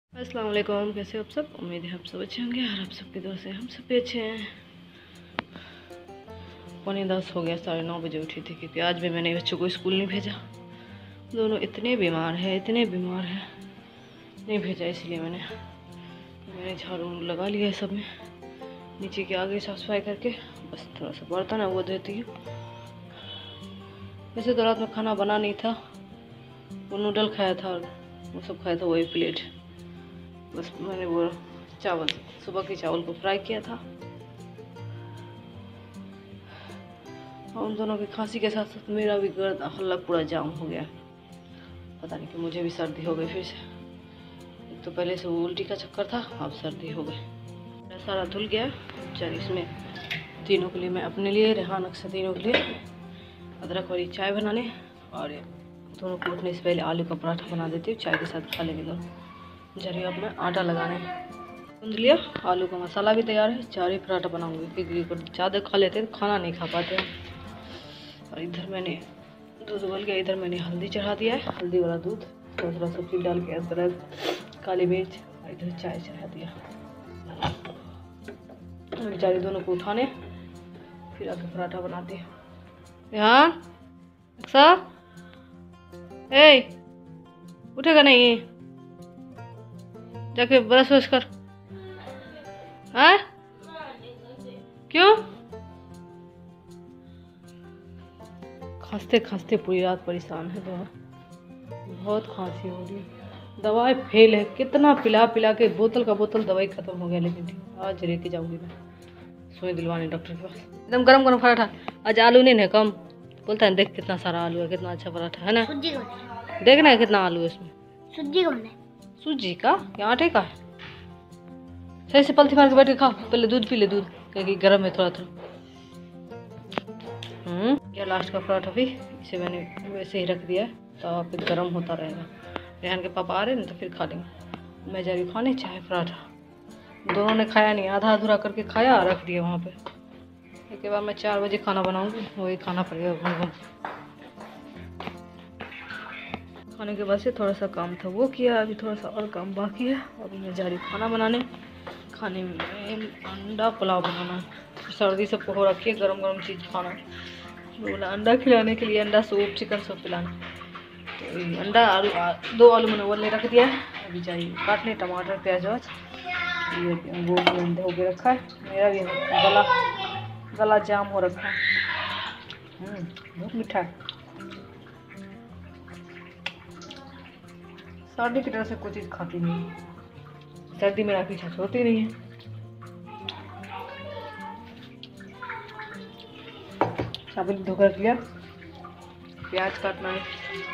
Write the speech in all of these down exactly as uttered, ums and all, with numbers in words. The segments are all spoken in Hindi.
अस्सलाम वालेकुम, कैसे हो आप सब। उम्मीद है आप सब अच्छे होंगे और आप सबकी दुआ से हम सब भी अच्छे हैं। पौने दस हो गया, साढ़े नौ बजे उठी थी क्योंकि आज भी मैंने बच्चों को स्कूल नहीं भेजा। दोनों इतने बीमार हैं इतने बीमार हैं, नहीं भेजा इसलिए मैंने मैंने झाड़ू लगा लिया है सब में, नीचे के आगे साफ सफाई करके बस थोड़ा सा बर्तन है वो देती हूँ। वैसे तो रात में खाना बना नहीं था, वो नूडल खाया था और वो सब खाया था, वही प्लेट। बस मैंने वो चावल सुबह के चावल को फ्राई किया था। और उन दोनों की खांसी के साथ साथ मेरा भी गर्द हल्ला पूरा जाम हो गया। पता नहीं कि मुझे भी सर्दी हो गई फिर से। एक तो पहले से वो उल्टी का चक्कर था, अब सर्दी हो गई। सारा धुल गया। चल इसमें तीनों के लिए, मैं अपने लिए, रेहान अक्सर तीनों के लिए अदरक वाली चाय बनाने और दोनों को उठने से पहले आलू का पराठा बना देती हूँ, चाय के साथ खा लेंगे दोनों। जरिए अब मैं आटा लगाने गूंद लिया, आलू का मसाला भी तैयार है। चार ही पराठा बनाऊंगी क्योंकि ज़्यादा खा लेते हैं तो खाना नहीं खा पाते हैं। और इधर मैंने दूध उबल गया, इधर मैंने हल्दी चढ़ा दिया है, हल्दी वाला दूध, थोड़ा थोड़ा सब्जी डाल के, अदरक काली मिर्च, और इधर चाय चढ़ा दिया। बेचारी दोनों को उठाने फिर आके पराठा बनाते हैं। हाँ अक्सा, ए उठेगा नहीं, जाके ब्रश व्रश कर। हाँ क्यों? खांसते खांसते पूरी रात परेशान है, बहुत बहुत खांसी हो रही है। दवाई फेल है, कितना पिला पिला के बोतल का बोतल दवाई खत्म हो गया। लेकिन आज लेके जाऊंगी मैं सुई दिलवाने डॉक्टर के पास। एकदम गरम गरम पराठा, आज आलू नहीं है कम, बोलता है देख कितना सारा आलू है, कितना अच्छा पराठा है ना। देखना है कितना आलू है इसमें। सूजी का बना है। सूजी का या आटे का? सही से पलथी मार के बैठ के खाओ, पहले दूध पी ले, दूध क्योंकि गर्म है थोड़ा थोड़ा। हम्म या लास्ट का पराठा भी इसे मैंने वैसे ही रख दिया है, तो फिर गर्म होता रहेगा। रेहान के पापा आ रहे हैं तो फिर खा लेंगे। मैं जा रही खाने चाहे पराठा। दोनों ने खाया नहीं, आधा अधूरा करके खाया और रख दिया वहाँ पे। इसके बाद मैं चार बजे खाना बनाऊंगी, वही खाना पड़ेगा घूम घूम। खाने के बाद से थोड़ा सा काम था वो किया, अभी थोड़ा सा और काम बाकी है। अभी मैं जा रही खाना बनाने। खाने में अंडा पुलाव बनाना है, सर्दी सबको हो रखी है, गरम गरम चीज़ खाना। बोला अंडा खिलाने के लिए, अंडा सूप, चिकन सूप पिलाना। तो अंडा आलू, दो आलू मैंने उबलने रख दिया है, अभी चाहिए काटने टमाटर प्याज वाज। ये वो भी हो के रखा है, मेरा भी गला गला जाम हो रखा है। बहुत मीठा है। सर्दी की तरह से कोई चीज़ खाती नहीं है, सर्दी मेरा पीछा छोड़ती नहीं है। चावल धोकर रख लिया, प्याज काटना है,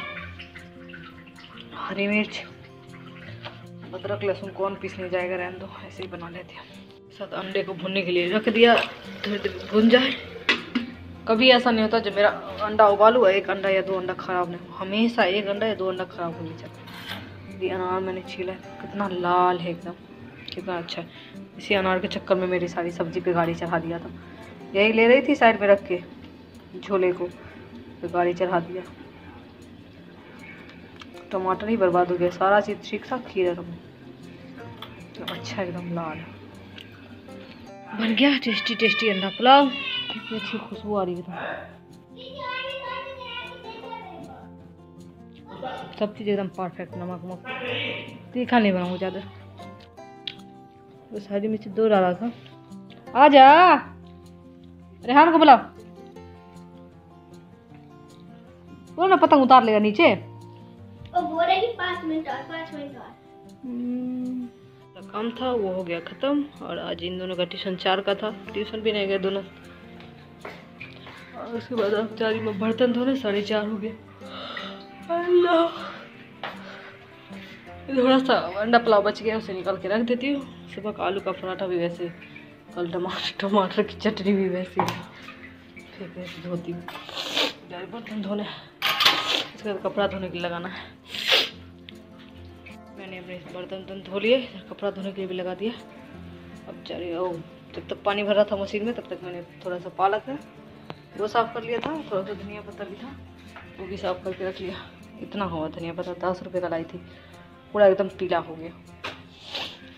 हरी मिर्च, अदरक लहसुन कौन पीसने जाएगा, रहने दो, ऐसे ही बना लेते हैं। साथ अंडे को भुनने के लिए रख दिया, थोड़ी देर भुन जाए। कभी ऐसा नहीं होता जब मेरा अंडा उबालू एक अंडा या दो अंडा खराब नहीं, हमेशा एक अंडा या दो अंडा खराब होने चाहिए। ये अनार मैंने छीला, कितना लाल है एकदम, कितना अच्छा है। इसी अनार के चक्कर में मेरी सारी सब्जी पे गाड़ी चढ़ा दिया था। यही ले रही थी साइड में रख के झोले को, तो गाड़ी चढ़ा दिया। टमाटर ही बर्बाद हो गया, सारा चीज़ ठीक था। खीरा तो अच्छा एकदम लाल बन गया। टेस्टी टेस्टी अंडा पुलाव, कितनी अच्छी खुशबू आ रही है, सब चीज़ एकदम परफेक्ट। नमक वमक तीखा नहीं बनाऊंगा ज़्यादा, बस हरी मिर्च दो डाला था। आ जा, रेहान को बुलाओ, बोलो ना पतंग उतार लेगा नीचे। वो बोल रही पाँच मिनट और पाँच मिनट और। काम था वो हो गया ख़त्म। और आज इन दोनों का ट्यूशन चार का था, ट्यूशन भी नहीं गए दोनों। और उसके बाद अब चार में बर्तन धोने, साढ़े चार हो गए। अल्लाह, थोड़ा सा अंडा पुलाव बच गया, उसे निकाल के रख देती हूँ। सुबह का आलू का पराठा भी वैसे, कल टमाटर टमाटर की चटनी भी वैसे फिर वैसे धोती हूँ। बर्तन धोने, इसके बाद कपड़ा धोने के लिए लगाना है। मैंने अपने बर्तन वर्तन धो लिए, कपड़ा धोने के लिए भी लगा दिया। अब चलिए, ओ जब तक पानी भर रहा था मशीन में तब तक मैंने थोड़ा सा पालक है वो साफ़ कर लिया था, थोड़ा सा धनिया पत्ता भी था वो भी साफ़ करके रख लिया। इतना हुआ धनिया पत्ता, दस रुपये का लाई थी, पूरा एकदम पीला हो गया।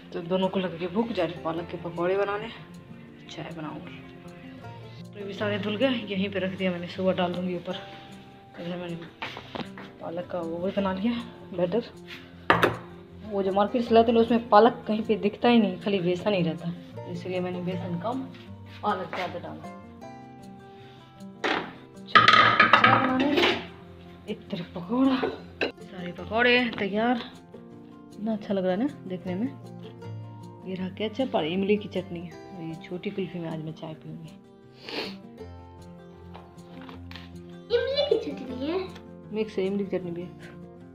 तो दोनों को लग के भूख जा रही पालक के पकौड़े बनाने, चाय बनाऊंगी। तो ये भी सारे धुल गए, यहीं पे रख दिया मैंने, सुबह डाल दूंगी ऊपर। इधर मैंने पालक का वो भी बना लिया बैटर। वो जो मार्केट से लाते हैं उसमें पालक कहीं पे दिखता ही नहीं, खाली बेसन ही रहता है, इसलिए मैंने बेसन कम पालक ज़्यादा डाला। चाय बनाने, एक तरफ पकौड़ा, सारे पकौड़े तैयार। इतना अच्छा लग रहा है ना देखने में। ये रहा केचप और इमली की चटनी है। ये छोटी कुल्फी में आज मैं चाय पीऊंगी। इमली की चटनी है, मिक्स है, इमली की चटनी भी है।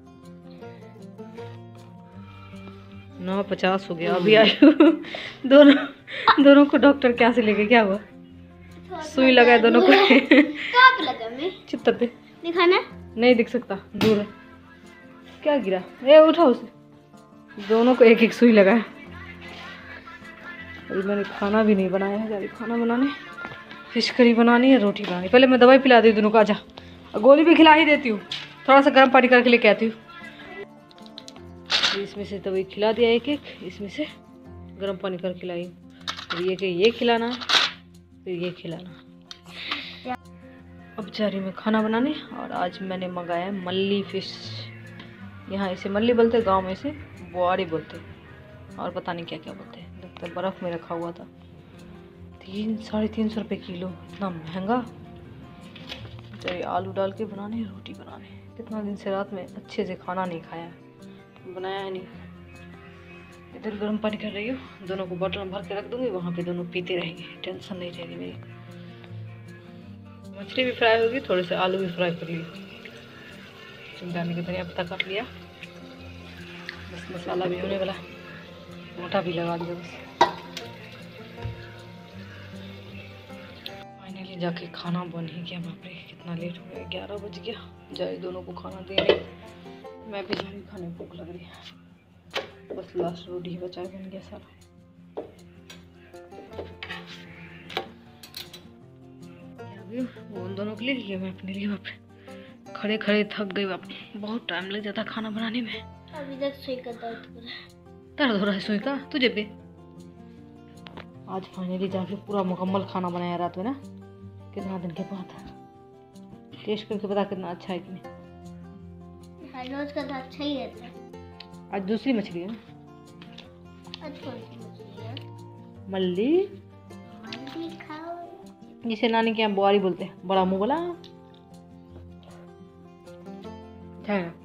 नौ पचास हो गया अभी आयु। दोनों दोनों को डॉक्टर क्या से लेके, क्या हुआ? सुई लगा है दोनों को। कहाँ पे लगा मैं? चित्त पे दिखाना नहीं दिख सकता, दूर है। क्या गिरा? ए उठा उसे। दोनों को एक एक सुई लगा है। अभी मैंने खाना भी नहीं बनाया है, अभी खाना बनाने, फिश करी बनानी है, रोटी बनानी। पहले मैं दवाई पिला दी दोनों को, आजा। गोली भी खिला ही देती हूँ, थोड़ा सा गर्म पानी करके लेके आती हूँ। इसमें से दवाई खिला दिया एक एक, इसमें से गर्म पानी करके खिलाई। फिर ये कि ये खिलाना, फिर ये खिलाना। अब जा रही मैं खाना बनाने। और आज मैंने मंगाया मल्ली फिश। यहाँ इसे मल्ली बोलते, गांव में इसे बुआरी बोलते, और पता नहीं क्या क्या बोलते हैं। लगता है बर्फ़ में रखा हुआ था। तीन साढ़े तीन सौ रुपये किलो, इतना महंगा। चलिए आलू डाल के बनाने, रोटी बनाने। कितना दिन से रात में अच्छे से खाना नहीं खाया, बनाया है नहीं। इधर गर्म पानी कर रही हूँ, दोनों को बॉटल में भर के रख दूँगी, वहाँ पे दोनों पीते रहेंगे, टेंशन नहीं रहेगी मेरी। मछली भी फ्राई होगी, थोड़े से आलू भी फ्राई कर लिए। चिंगाने के धनिया पत्ता काट लिया, बस मसाला भी होने वाला, मोटा भी लगा दिया बस। फाइनली जाके खाना बन ही गया। बाप रे कितना लेट हो गया, ग्यारह बज गया। जाए दोनों को खाना देने, मैं भी जा रही खाने, भूख लग रही है। बस लास्ट रोटी ही बचा, बन गया सारा। वो उन दोनों के लिए लिया, मैं अपने लिए। बाप रे खड़े खड़े थक गई, बाप बहुत टाइम लग जाता खाना बनाने में। अभी तक सुई का दर्द हो रहा है। दर्द हो रहा है सुई का तुझे भी? आज फाइनली जाके पूरा मुकम्मल खाना बनाया रात में ना, कितना दिन के बाद। टेस्ट करके पता कितना अच्छा है कि नहीं। रोज का तो अच्छा ही रहता है। आज दूसरी मछली है ना, आज कौन सी मछली है? मल्ली, मल्ली खाओ। जिसे नानी के यहाँ बुआरी बोलते हैं, बड़ा मुंह वाला। अच्छा है।